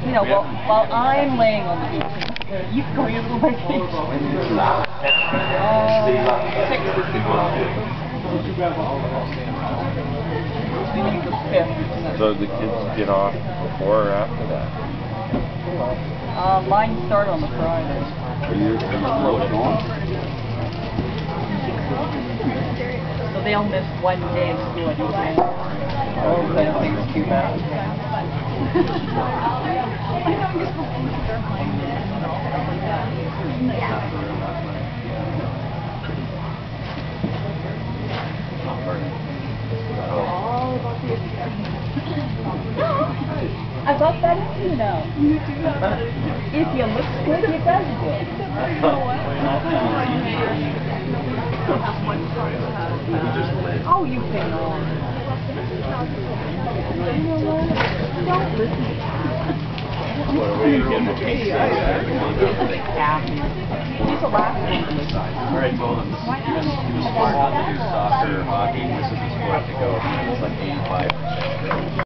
You know, while I'm laying on the beach, you can go on your little vacation. 6. So the kids get off before or after that? Mine start on the Friday. Are you close on? So they'll miss one day of school, I think. Oh, I don't think it's too bad. I got that in you now. You do? If you look good, it does good. Oh, you can all. Don't listen. He's the last one. I told him he was smart not to do soccer or hockey. This is the sport to go. It's like 85%.